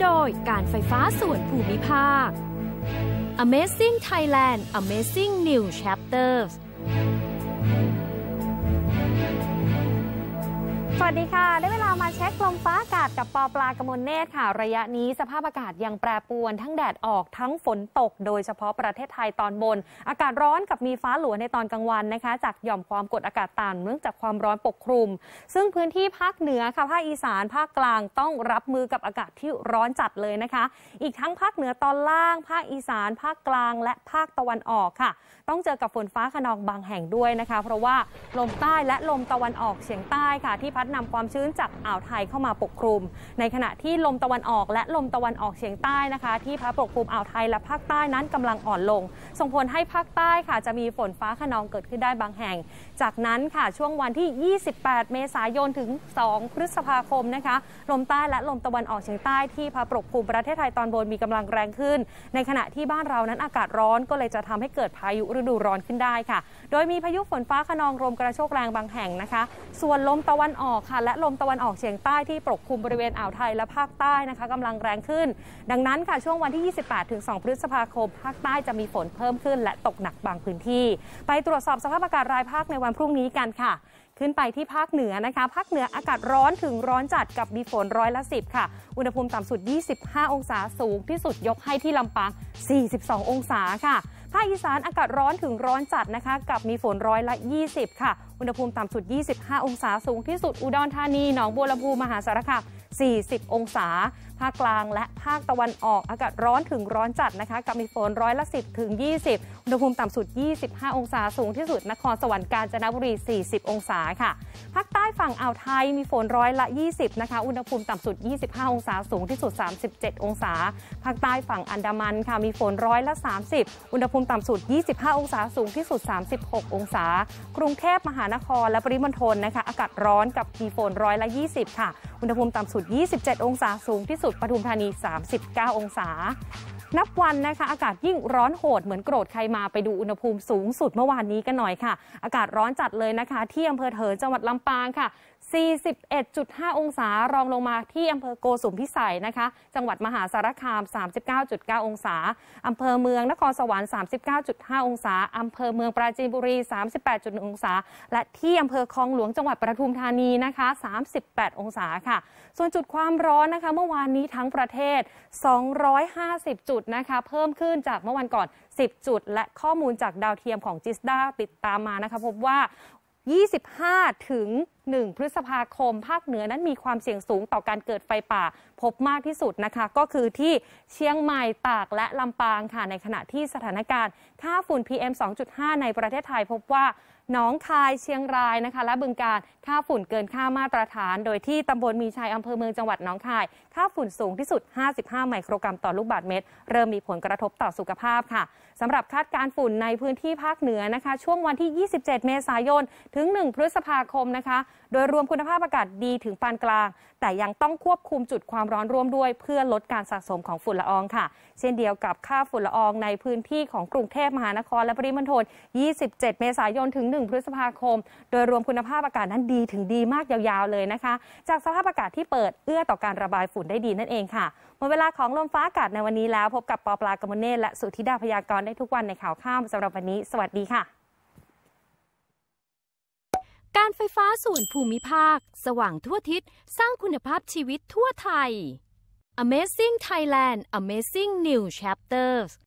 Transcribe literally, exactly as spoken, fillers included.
โดยการไฟฟ้าส่วนภูมิภาค Amazing Thailand Amazing New Chapters สวัสดีค่ะได้เวลามาเช็คลมฟ้าอากาศกับปอปลากมลเนตรค่ะระยะนี้สภาพอากาศยังแปรปรวนทั้งแดดออกทั้งฝนตกโดยเฉพาะประเทศไทยตอนบนอากาศร้อนกับมีฟ้าหลัวในตอนกลางวันนะคะจากหย่อมความกดอากาศต่ำเนื่องจากความร้อนปกคลุมซึ่งพื้นที่ภาคเหนือค่ะภาคอีสานภาคกลางต้องรับมือกับอากาศที่ร้อนจัดเลยนะคะอีกทั้งภาคเหนือตอนล่างภาคอีสานภาคกลางและภาคตะวันออกค่ะต้องเจอกับฝนฟ้าคะนองบางแห่งด้วยนะคะเพราะว่าลมใต้และลมตะวันออกเฉียงใต้ค่ะที่พัดนำความชื้นจากอ่าวไทยเข้ามาปกคลุมในขณะที่ลมตะวันออกและลมตะวันออกเฉียงใต้นะคะที่พัดปกคลุมอ่าวไทยและภาคใต้นั้นกำลังอ่อนลงส่งผลให้ภาคใต้ค่ะจะมีฝนฟ้าคะนองเกิดขึ้นได้บางแห่งจากนั้นค่ะช่วงวันที่ยี่สิบแปดเมษายนถึงสองพฤษภาคมนะคะลมใต้และลมตะวันออกเฉียงใต้ที่พัดปกคลุมประเทศไทยตอนบนมีกำลังแรงขึ้นในขณะที่บ้านเรานั้นอากาศร้อนก็เลยจะทำให้เกิดพายุฤดูร้อนขึ้นได้ค่ะโดยมีพายุฝนฟ้าคะนองลมกระโชกแรงบางแห่งนะคะส่วนลมตะวันออกค่ะและลมตะวันออกเฉียงใต้ที่ปกคลุมบริเวณอ่าวไทยและภาคใต้นะคะกำลังแรงขึ้นดังนั้นค่ะช่วงวันที่ยี่สิบแปดถึงสองพฤษภาคมภาคใต้จะมีฝนเพิ่มขึ้นและตกหนักบางพื้นที่ไปตรวจสอบสภาพอากาศรายภาคในวันพรุ่งนี้กันค่ะขึ้นไปที่ภาคเหนือนะคะภาคเหนืออากาศร้อนถึงร้อนจัดกับมีฝนร้อยละสิบค่ะอุณหภูมิต่ำสุดยี่สิบห้าองศาสูงที่สุดยกให้ที่ลำปางสี่สิบสององศาค่ะภาคอีสานอากาศร้อนถึงร้อนจัดนะคะกับมีฝนร้อยละยี่สิบค่ะอุณหภูมิต่ำสุดยี่สิบห้าองศาสูงที่สุดอุดรธานีหนองบัวลำพูมหาสารคามสี่สิบองศาภาคกลางและภาคตะวันออกอากาศร้อนถึงร้อนจัดนะคะกับมีฝนร้อยละสิบถึงยี่สิบอุณหภูมิต่ำสุดยี่สิบห้าองศาสูงที่สุดนครสวรรค์กาญจนบุรีสี่สิบองศาค่ะภาคใต้ฝั่งอ่าวไทยมีฝนร้อยละยี่สิบนะคะอุณหภูมิต่ำสุดยี่สิบห้าองศาสูงที่สุดสามสิบเจ็ดองศาภาคใต้ฝั่งอันดามันค่ะมีฝนร้อยละสามสิบอุณหภูมิต่ำสุดยี่สิบห้าองศาสูงที่สุดสามสิบหกองศากรุงเทพมหานครและปริมณฑลนะคะอากาศร้อนกับมีฝนร้อยละยี่สิบค่ะอุณหภูมิต่ำสุดยี่สิบเจ็ดองศาสูงที่สุดปทุมธานีสามสิบเก้าองศานับวันนะคะอากาศยิ่งร้อนโหดเหมือนโกรธใครมาไปดูอุณหภูมิสูงสุดเมื่อวานนี้กันหน่อยค่ะอากาศร้อนจัดเลยนะคะที่อำเภอเถินจังหวัดลำปางค่ะ สี่สิบเอ็ดจุดห้า องศารองลงมาที่อำเภอโกสุมพิสัยนะคะจังหวัดมหาสารคาม สามสิบเก้าจุดเก้า องศาอำเภอเมืองนครสวรรค์ สามสิบเก้าจุดห้า องศาอำเภอเมืองปราจีนบุรี สามสิบแปดจุดหนึ่ง องศาและที่อำเภอคลองหลวงจังหวัดปทุมธานีนะคะสามสิบแปดองศาค่ะส่วนจุดความร้อนนะคะเมื่อวานนี้ทั้งประเทศสองร้อยห้าสิบจุดนะคะเพิ่มขึ้นจากเมื่อวันก่อนสิบจุดและข้อมูลจากดาวเทียมของจิสดาติดตามมานะคะพบว่ายี่สิบห้าถึงหนึ่งพฤษภาคมภาคเหนือนั้นมีความเสี่ยงสูงต่อการเกิดไฟป่าพบมากที่สุดนะคะก็คือที่เชียงใหม่ตากและลำปางค่ะในขณะที่สถานการณ์ค่าฝุ่น พี เอ็ม สองจุดห้า ในประเทศไทยพบว่าหนองคายเชียงรายนะคะและบึงกาฬค่าฝุ่นเกินค่ามาตรฐานโดยที่ตำบลมีชัยอำเภอเมืองจังหวัดหนองคายค่าฝุ่นสูงที่สุดห้าสิบห้าไมโครกรัมต่อลูกบาศก์เมตรเริ่มมีผลกระทบต่อสุขภาพค่ะสำหรับคาดการณ์ฝุ่นในพื้นที่ภาคเหนือนะคะช่วงวันที่ยี่สิบเจ็ดเมษายนถึงหนึ่งพฤษภาคมนะคะโดยรวมคุณภาพอากาศดีถึงปานกลางแต่ยังต้องควบคุมจุดความร้อนร่วมด้วยเพื่อลดการสะสมของฝุ่นละอองค่ะเช่นเดียวกับค่าฝุ่นละอองในพื้นที่ของกรุงเทพมหานครและปริมณฑลยี่สิบเจ็ดเมษายนถึงหนึ่งพฤษภาคมโดยรวมคุณภาพอากาศนั้นดีถึงดีมากยาวๆเลยนะคะจากสภาพอากาศที่เปิดเอื้อต่อการระบายฝุ่นได้ดีนั่นเองค่ะหมดเวลาของลมฟ้าอากาศในวันนี้แล้วพบกับปอปลากมลเนตรและสุธิดาพยากรณ์ได้ทุกวันในข่าวค่ำสำหรับวันนี้สวัสดีค่ะการไฟฟ้าส่วนภูมิภาคสว่างทั่วทิศสร้างคุณภาพชีวิตทั่วไทย Amazing Thailand Amazing New Chapters